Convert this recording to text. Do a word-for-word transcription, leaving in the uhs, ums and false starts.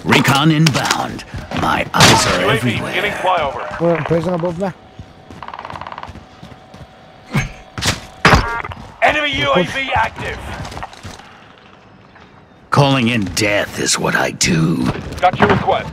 Recon inbound. My eyes are U A V everywhere. giving flyover. Well, prison above me. Enemy U A V active. Calling in death is what I do. Got your request.